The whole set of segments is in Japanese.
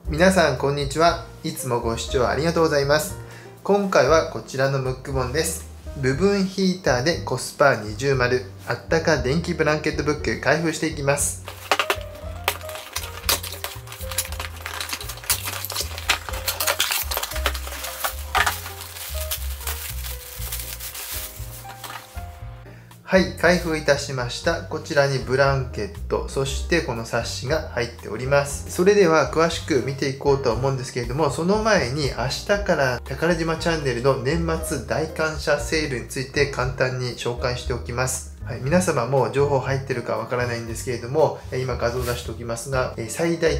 皆さんこんにちは。いつもご視聴ありがとうございます。今回はこちらのムック本です。部分ヒーターでコスパ20○あったか電気ブランケットブック開封していきます。はい、開封いたしました。こちらにブランケット、そしてこの冊子が入っております。それでは詳しく見ていこうと思うんですけれども、その前に明日から宝島チャンネルの年末大感謝セールについて簡単に紹介しておきます。はい、皆様も情報入ってるかわからないんですけれども、今画像を出しておきますが、最大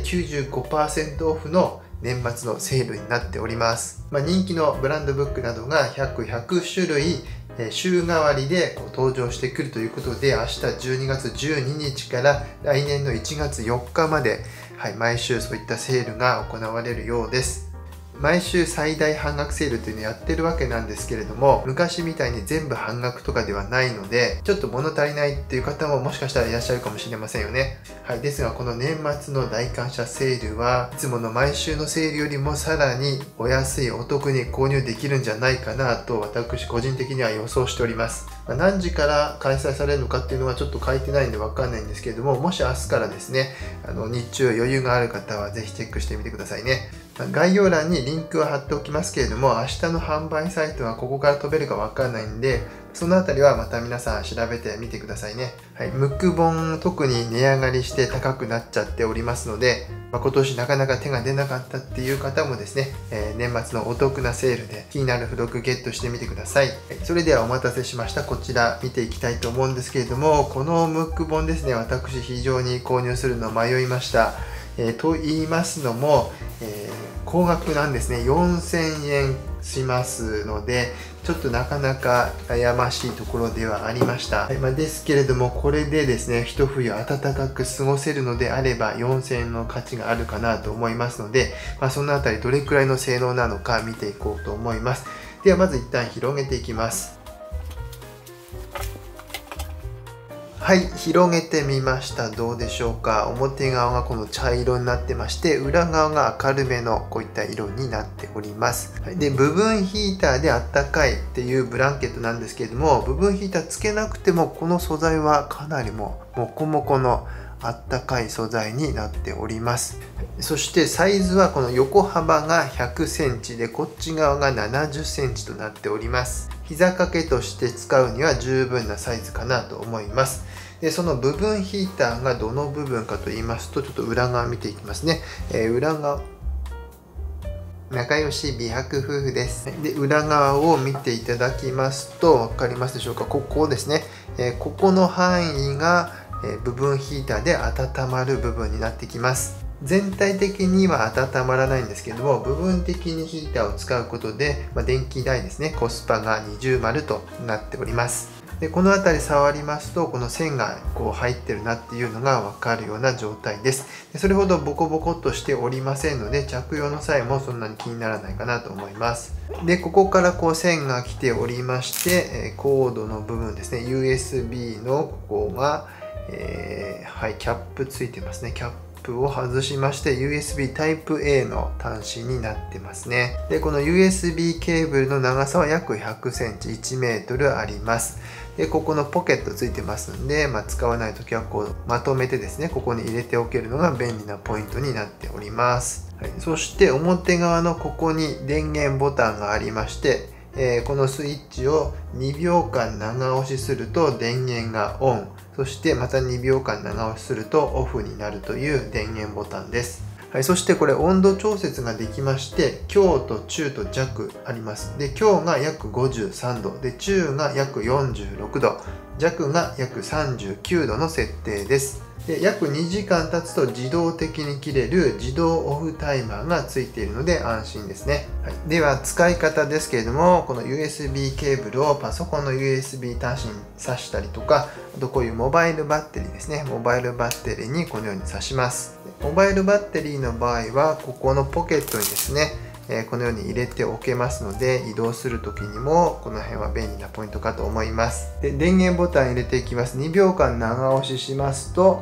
95% オフの年末のセールになっております。人気のブランドブックなどが約100種類週替わりで登場してくるということで、明日12月12日から来年の1月4日まで、毎週そういったセールが行われるようです。毎週最大半額セールというのをやってるわけなんですけれども、昔みたいに全部半額とかではないので、ちょっと物足りないっていう方ももしかしたらいらっしゃるかもしれませんよね。ですがこの年末の大感謝セールはいつもの毎週のセールよりもさらにお安いお得に購入できるんじゃないかなと私個人的には予想しております。何時から開催されるのかっていうのはちょっと書いてないんでわかんないんですけれども、もし明日からですね、日中余裕がある方はぜひチェックしてみてくださいね。概要欄にリンクは貼っておきますけれども、明日の販売サイトはここから飛べるかわかんないんで、そのあたりはまた皆さん調べてみてくださいね。ムック本特に値上がりして高くなっちゃっておりますので、今年なかなか手が出なかったっていう方もですね、年末のお得なセールで気になる付録ゲットしてみてください。それではお待たせしました。こちら見ていきたいと思うんですけれども、このムック本ですね、私非常に購入するの迷いました。と言いますのも、高額なんですね。4000円しますので、ちょっとなかなか悩ましいところではありました。ですけれども、これでですね、一冬暖かく過ごせるのであれば、4000円の価値があるかなと思いますので、そのあたりどれくらいの性能なのか見ていこうと思います。ではまず一旦広げていきます。はい、広げてみました。どうでしょうか。表側がこの茶色になってまして、裏側が明るめのこういった色になっております。で、部分ヒーターであったかいっていうブランケットなんですけれども、部分ヒーターつけなくてもこの素材はかなりもこもこのあったかい素材になっております。そしてサイズはこの横幅が100センチで、こっち側が70センチとなっております。膝掛けとして使うには十分なサイズかなと思います。で、その部分ヒーターがどの部分かと言いますと、ちょっと裏側見ていきますね。裏側、仲良し美白夫婦です。で、裏側を見ていただきますと、分かりますでしょうか。ここですね。ここの範囲が部分ヒーターで温まる部分になってきます。全体的には温まらないんですけども、部分的にヒーターを使うことで、電気代ですね、コスパが20○となっております。で、この辺り触りますと、この線がこう入ってるなっていうのが分かるような状態です。で、それほどボコボコっとしておりませんので、着用の際もそんなに気にならないかなと思います。で、ここからこう線が来ておりまして、コードの部分ですね、USB のここが、キャップついてますね。キャップを外しまして USB Type-A の端子になってますね。で、この USB ケーブルの長さは約100センチ、1メートルあります。で、ここのポケットついてますんで、使わないときはこうまとめてですね、ここに入れておけるのが便利なポイントになっております。そして表側のここに電源ボタンがありまして、このスイッチを2秒間長押しすると電源がオン、そしてまた2秒間長押しするとオフになるという電源ボタンです。そしてこれ温度調節ができまして、強と中と弱あります。で、強が約53度で、中が約46度、弱が約39度の設定です。で、約2時間経つと自動的に切れる自動オフタイマーがついているので安心ですね。では使い方ですけれども、この USB ケーブルをパソコンの USB 端子に挿したりとか、あとこういうモバイルバッテリーですね、モバイルバッテリーにこのように挿します。モバイルバッテリーの場合はここのポケットにですね、このように入れておけますので、移動する時にもこの辺は便利なポイントかと思います。で、電源ボタン入れていきます。2秒間長押ししますと、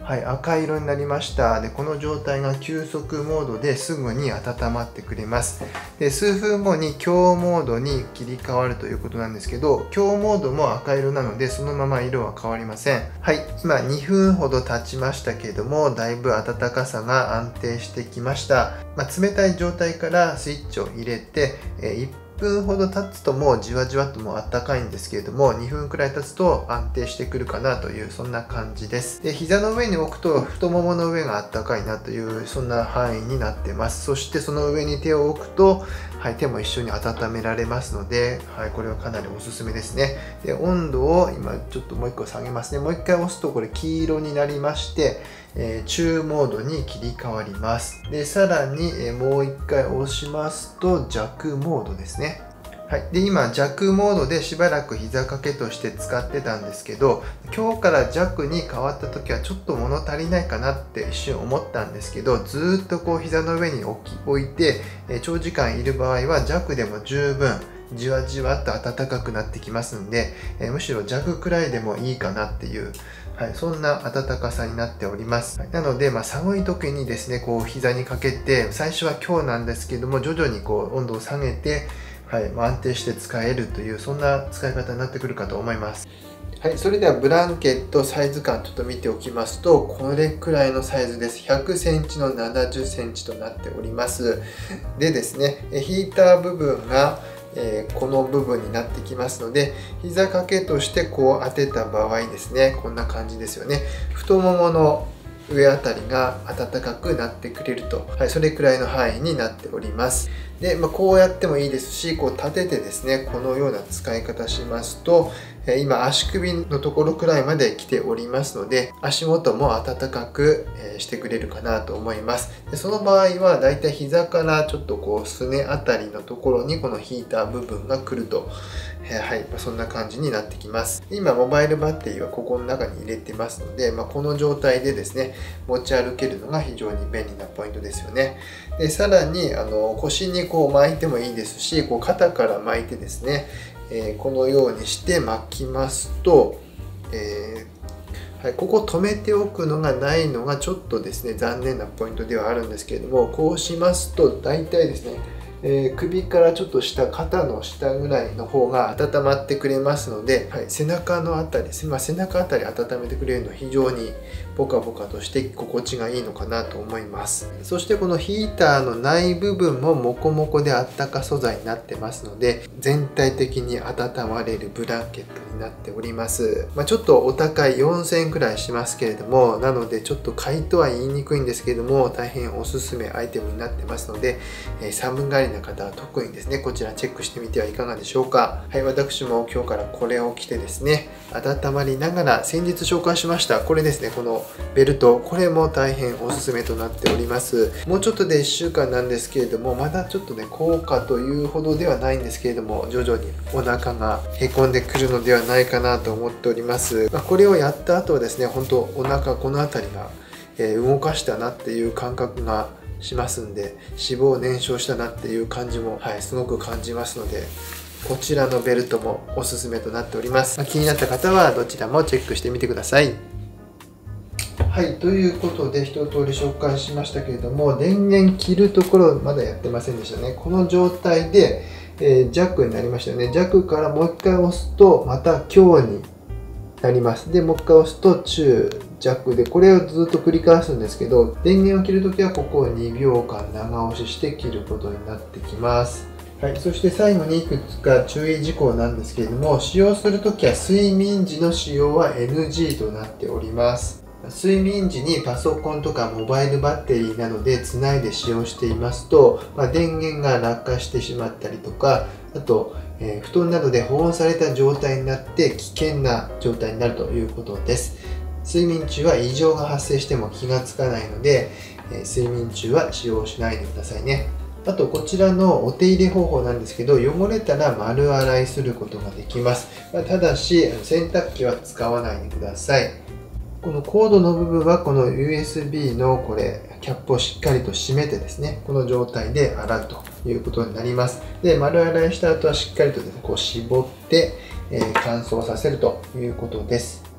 はい、赤色になりました。で、この状態が急速モードですぐに温まってくれます。で、数分後に強モードに切り替わるということなんですけど、強モードも赤色なので、そのまま色は変わりません。はい、今2分ほど経ちましたけれども、だいぶ暖かさが安定してきました。冷たい状態からスイッチを入れて、1分ほど経つともうじわじわともうあったかいんですけれども、2分くらい経つと安定してくるかなという、そんな感じです。で、膝の上に置くと太ももの上があったかいなという、そんな範囲になってます。そしてその上に手を置くと、はい、手も一緒に温められますので、はい、これはかなりおすすめですね。で、温度を今ちょっともう1個下げますね。もう1回押すとこれ黄色になりまして、中モードに切り替わります。で、さらに、もう1回押しますと弱モードですね。はい、で今弱モードでしばらく膝掛けとして使ってたんですけど、今日から弱に変わった時はちょっと物足りないかなって一瞬思ったんですけど、ずっとこう膝の上に置いて長時間いる場合は弱でも十分じわじわっと暖かくなってきますんで、むしろ弱くらいでもいいかなっていう、はい、そんな暖かさになっております。なので、寒い時にですね、こう膝にかけて、最初は強なんですけども、徐々にこう温度を下げて、はい、安定して使えるという、そんな使い方になってくるかと思います。はい、それではブランケットサイズ感ちょっと見ておきますと、これくらいのサイズです。100センチの70センチとなっております。でですね、ヒーター部分がこの部分になってきますので、膝掛けとしてこう当てた場合ですね、こんな感じですよね。太ももの上あたりが暖かくなってくれると、はい、それくらいの範囲になっております。で、こうやってもいいですし、こう立ててですね、このような使い方しますと、今足首のところくらいまで来ておりますので、足元も暖かくしてくれるかなと思います。で、その場合はだいたい膝からちょっとこうすねあたりのところにこのヒーター部分が来ると、はい、そんな感じになってきます。今モバイルバッテリーはここの中に入れてますので、この状態でですね、持ち歩けるのが非常に便利なポイントですよね。で、さらに腰にこう巻いてもいいですし、こう肩から巻いてですね、このようにして巻きますと、はい、ここ止めておくのがないのがちょっとですね、残念なポイントではあるんですけれども、こうしますと大体ですね、首からちょっと下、肩の下ぐらいの方が温まってくれますので、はい、背中のあたり、背中あたり温めてくれるのは非常にポカポカとして心地がいいのかなと思います。そしてこのヒーターの内部分もモコモコであったか素材になってますので、全体的に温まれるブランケットになっております。ちょっとお高い4000円くらいしますけれども、なのでちょっと買いとは言いにくいんですけれども、大変おすすめアイテムになってますので、寒がりな方は特にですね、こちらチェックしてみてはいかがでしょうか。はい、私も今日からこれを着てですね、温まりながら、先日紹介しましたこれですね、このベルト、これも大変おすすめとなっております。もうちょっとで1週間なんですけれども、まだちょっとね、効果というほどではないんですけれども、徐々にお腹がへこんでくるのではないかなと思っております。これをやった後はですね、本当お腹この辺りが動かしたなっていう感覚がしますんで、脂肪燃焼したなっていう感じも、はい、すごく感じますので、こちらのベルトもおすすめとなっております。気になった方はどちらもチェックしてみてください。はい、ということで一通り紹介しましたけれども、電源切るところまだやってませんでしたね。この状態で、弱になりましたよね。弱からもう一回押すとまた強になります。で、もう一回押すと中、弱で、これをずっと繰り返すんですけど、電源を切るときはここを2秒間長押しして切ることになってきます。はい、そして最後にいくつか注意事項なんですけれども、使用するときは睡眠時の使用は NG となっております。睡眠時にパソコンとかモバイルバッテリーなどでつないで使用していますと、電源が落下してしまったりとか、あと、布団などで保温された状態になって危険な状態になるということです。睡眠中は異常が発生しても気がつかないので、睡眠中は使用しないでくださいね。あとこちらのお手入れ方法なんですけど、汚れたら丸洗いすることができます。ただし洗濯機は使わないでください。このコードの部分はこの USB のこれキャップをしっかりと閉めてですね、この状態で洗うということになります。で、丸洗いした後はしっかりとですね、こう絞って、乾燥させるということです。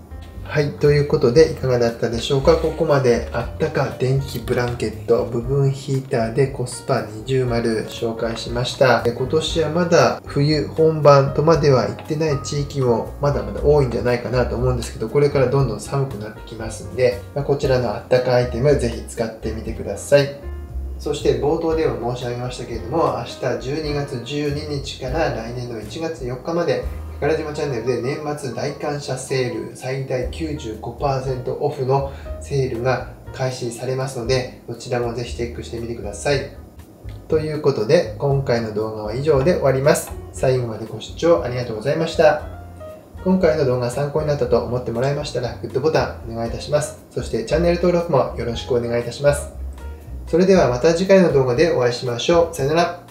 はい、ということでいかがだったでしょうか。ここまであったか電気ブランケット、部分ヒーターでコスパ20丸紹介しました。今年はまだ冬本番とまでは行ってない地域もまだまだ多いんじゃないかなと思うんですけど、これからどんどん寒くなってきますんで、こちらのあったかアイテムぜひ使ってみてください。そして冒頭では申し上げましたけれども、明日12月12日から来年の1月4日まで宝島チャンネルで年末大感謝セール最大 95% オフのセールが開始されますので、どちらもぜひチェックしてみてください。ということで今回の動画は以上で終わります。最後までご視聴ありがとうございました。今回の動画が参考になったと思ってもらえましたらグッドボタンお願いいたします。そしてチャンネル登録もよろしくお願いいたします。それではまた次回の動画でお会いしましょう。さよなら。